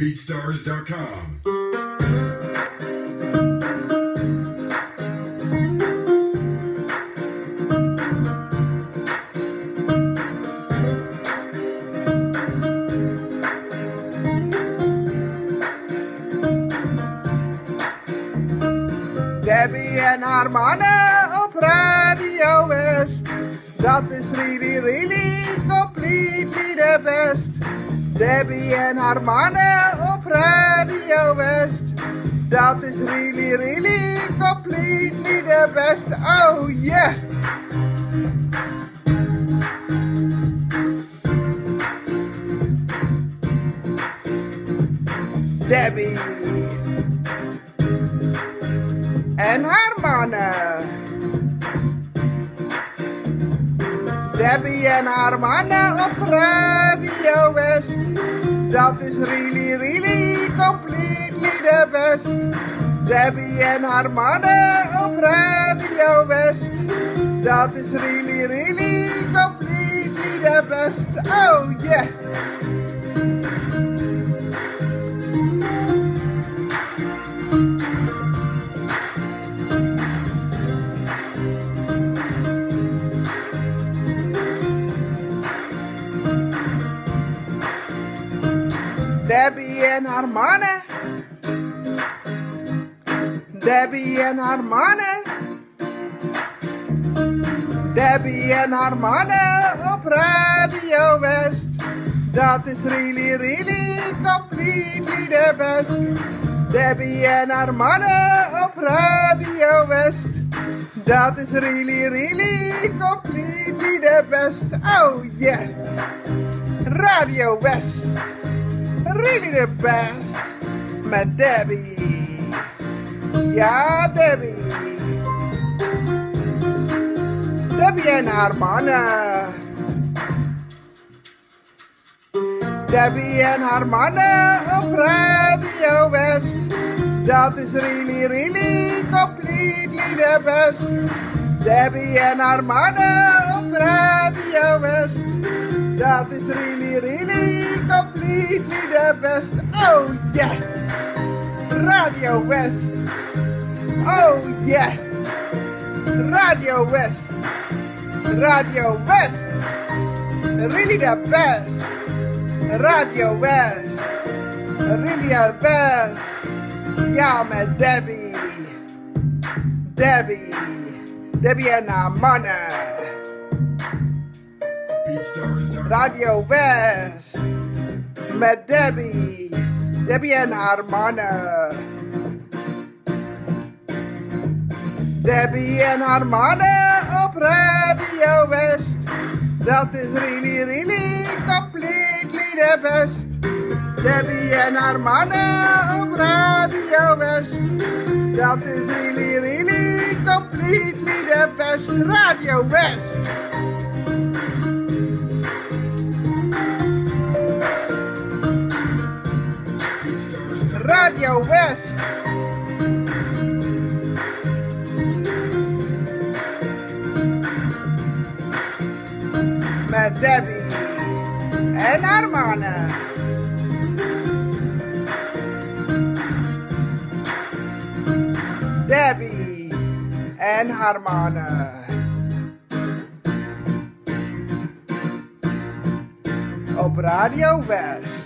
BeatStars.com. Debbie en haar mannen op Radio West. Dat is really completely the best. Debbie en haar mannen op Radio West. Dat is really completely the best. Oh yeah! Debbie en haar mannen. Debbie en haar mannen op Radio West. Dat is really completely the best. Debbie en haar mannen op Radio West. Dat is really completely the best. Oh yeah! Debbie en haar mannen. Debbie en haar mannen. Debbie en haar mannen op Radio West. Dat is really completely the best. Debbie en haar mannen op Radio West. Dat is really completely the best. Oh yeah! Radio West. Really the best met Debbie. Ja, Debbie. Debbie en haar mannen. Debbie en haar mannen op Radio West. Dat is really completely the best. Debbie en haar mannen op Radio West. Dat is really completely the best. Oh yeah! Radio West. Oh yeah! Radio West. Radio West. Really the best. Radio West. Really the best. Ja, met Debbie. Debbie. Debbie en haar mannen. Radio West met Debbie. Debbie en haar mannen. Debbie en haar mannen op Radio West. Dat is really completely the best. Debbie en haar mannen op Radio West. Dat is really completely the best. Radio West. Radio West. Met Debbie en haar mannen. Debbie en haar mannen. Op Radio West.